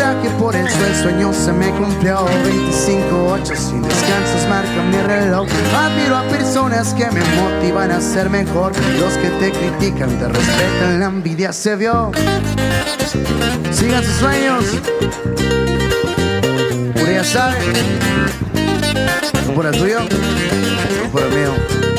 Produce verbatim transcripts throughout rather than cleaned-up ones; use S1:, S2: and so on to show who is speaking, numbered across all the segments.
S1: coraje por eso el sueño se me cumplió. Veinticinco ocho sin descansos marca mi reloj. Admiro a personas que me motivan a ser mejor. Los que te critican, te respetan, la envidia se vio. Sigan sus sueños. Uno ya sabe. ¿No por el tuyo? ¿No por el mío?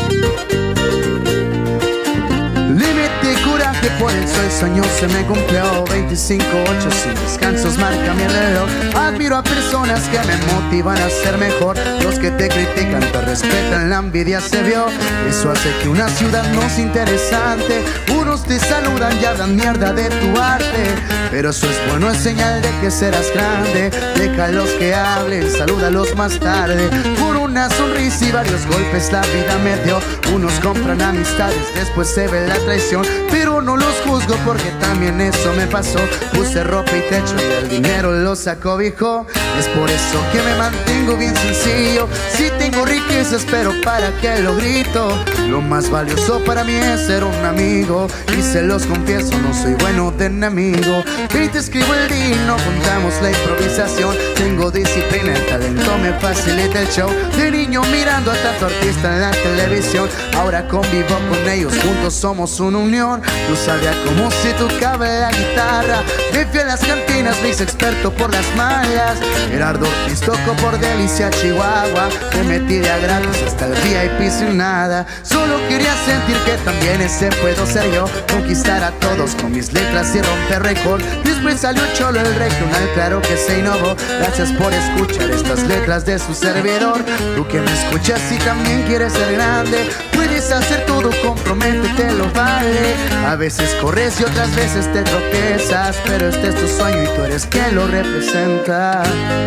S1: Límite y coraje por eso el sueño se me cumplió. Veinticinco ocho sin descansos marca mi reloj. Admiro a personas que me motivan a ser mejor. Los que te critican, te respetan, la envidia se vio. Eso hace que una ciudad no sea interesante. Unos te saludan y hablan mierda de tu arte, pero eso es bueno, es señal de que serás grande. Déjalos que hablen, salúdalos más tarde. Por una sonrisa y varios golpes la vida me dio. Unos compran amistades, después se ve la traición, pero no los juzgo porque también eso me pasó. Puse ropa y techo y el dinero los acobijó. Es por eso que me mantengo bien sencillo. Si tengo riquezas, pero para qué lo grito. Lo más valioso para mí es ser un amigo, y se los confieso, no soy bueno de enemigo. Y te escribo el día, no contamos la improvisación. Tengo disciplina, el talento me facilita el show. De niño mirando a tanto artista en la televisión, ahora convivo con ellos, juntos somos una unión. Tú sabías cómo se tocaba la guitarra. Me fui a las cantinas, me hice experto por las mallas. Gerardo Ortiz tocó por Delicia, Chihuahua. Me metí de a gratis hasta el V I P sin nada. Solo quería sentir que también ese puedo ser yo. Conquistar a todos con mis letras y romper récord. Después salió Cholo el regional, claro que se innovó. Gracias por escuchar estas letras de su servidor. Tú que me escuchas y también quieres ser grande, puedes hacer todo, comprométete, lo vale. A veces corres y otras veces te tropezas, pero este es tu sueño y tú eres quien lo representa.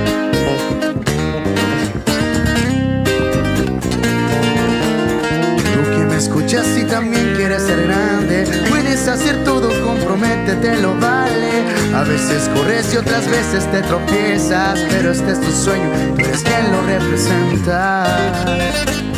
S1: Escuchas y también quieres ser grande, puedes hacer todo, comprométete, lo vale. A veces corres y otras veces te tropiezas, pero este es tu sueño, tú eres quien lo representa.